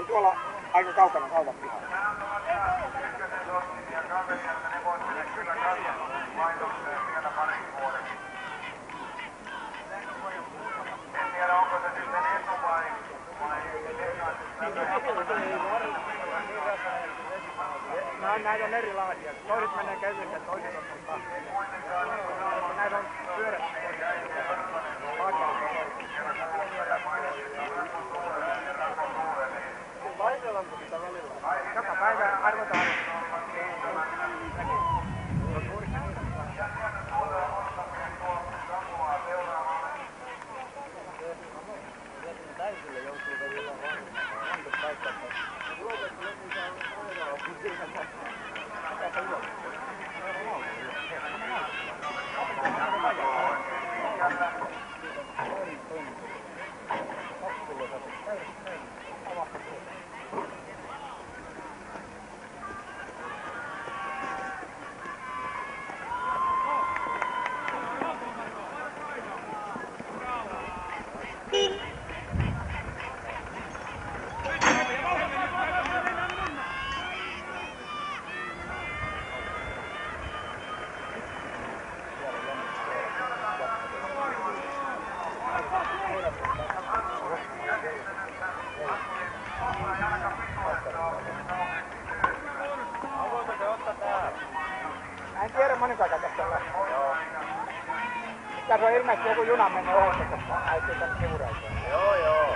on tuolla aika kaukana kaupan pihalla. En tiedä, onko se sitten etu vai Näitä on erilaisia. Toiset menee kevyesti ja toiset on näitä on pyörät. Vaihtellaanko sitä välillä? Joka päivä arvotaan. Täysille joutuu vielä paikkaa. En tiedä moniko aikaa tässä on. Joo. Tässä on ilmeisesti joku juna mennyt ohjelta, koska äitiin tänne sivureiseen. Joo, joo.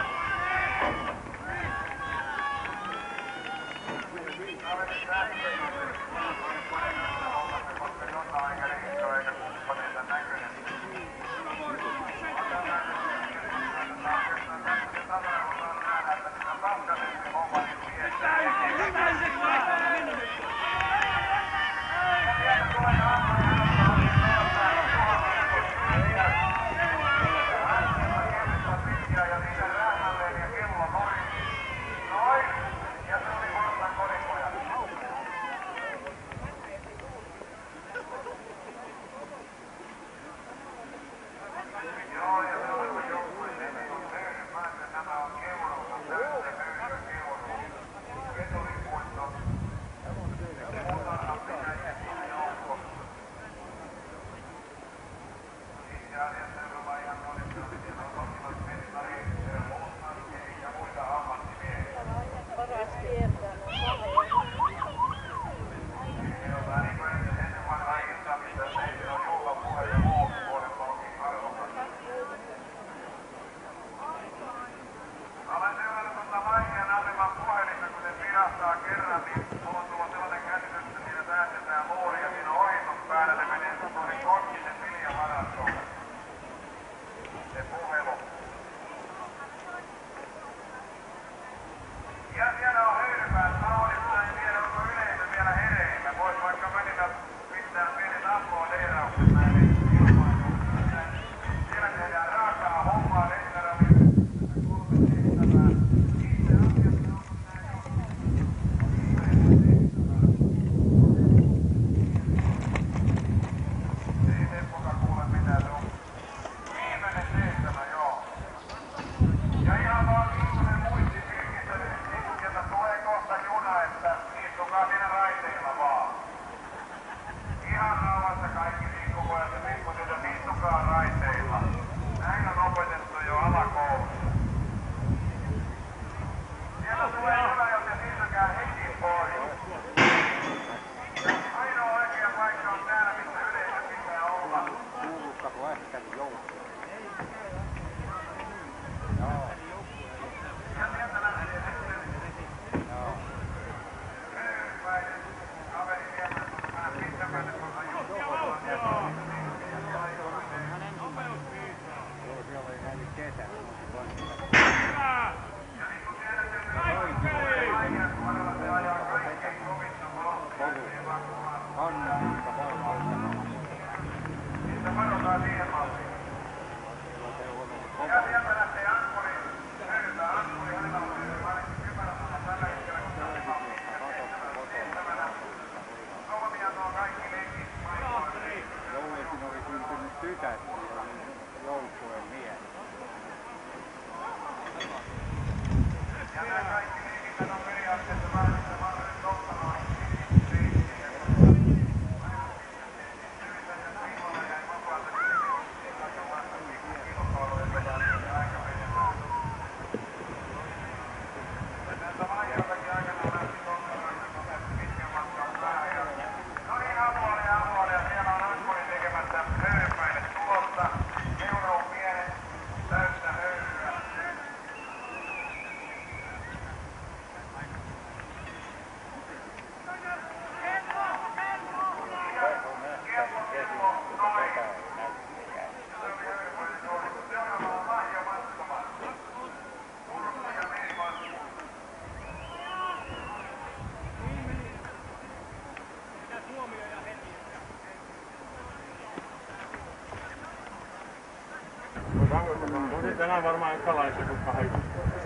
No sitten enää varmaan ekalaisia kuin 8.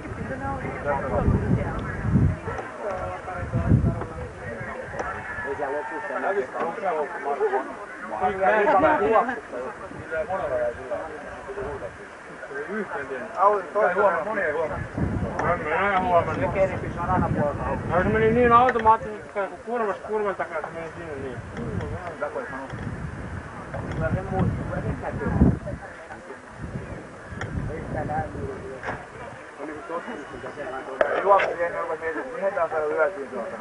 Ei siellä lopussa enää. Moni ei huomannut. Minä en huomannut. Se keripis on aina puolta. No se meni niin automaattisesti, kun kurvan takaa se meni sinne niin. Kyllä se muistuu, kyllä se näkyy. Ei sitä näy. Oliko tosiaan sitä sellainen tuota? Juoksi ennen kuin mietin, mihin taas on yösiin tuota.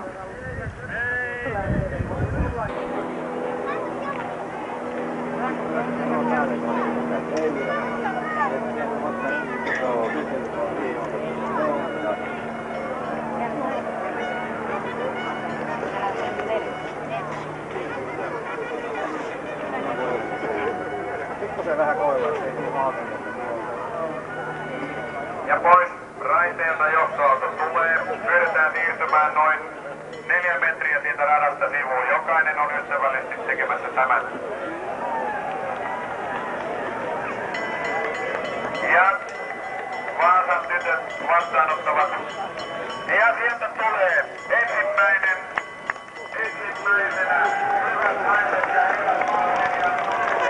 Pikkusen vähän koillaan, ei niin maailman. Ja pois raiteelta johtoauto tulee. Pyydetään siirtymään noin 4 metriä siitä radasta sivuun. Jokainen on ystävällisesti tekemässä tämän. Ja Vaasan tytöt vastaanottavat. Ja sieltä tulee ensimmäisenä hyvät naiset ja hyvät miehet.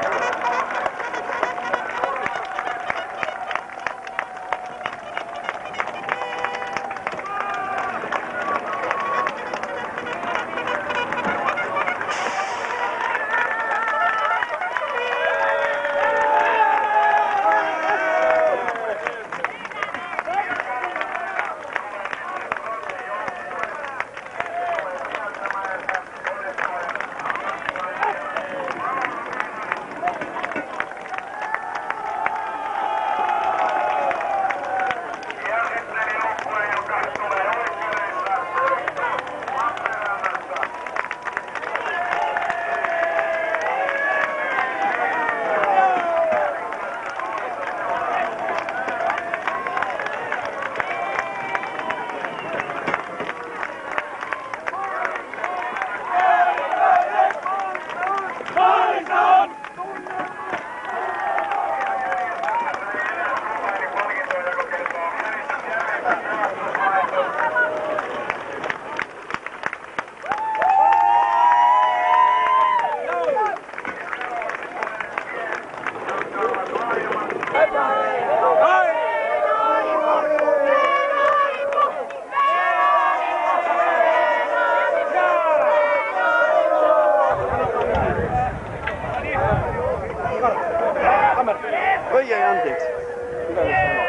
Oi ei, anteeksi. Hyvä nyt sanoa.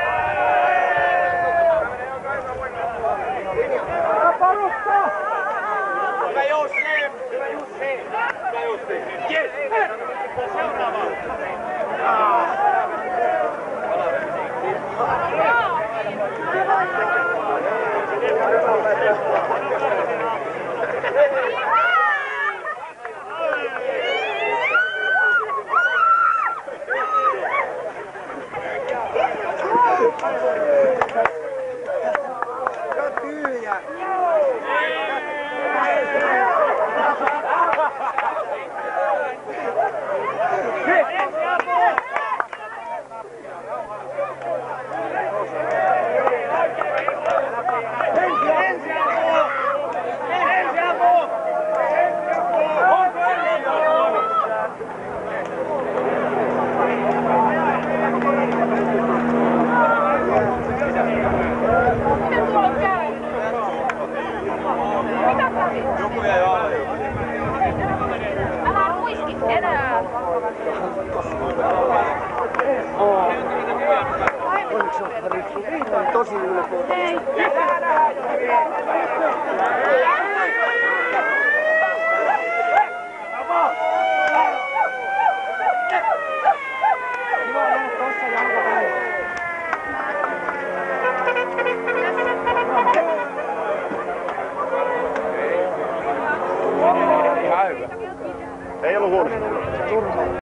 Porukka! Hyvä Jussi! Hyvä Jussi! Hyvä Jussi! Yes! Seuraava! Joku jäi alle. Älä muiski enää. Onneksi on tosi ylpeä.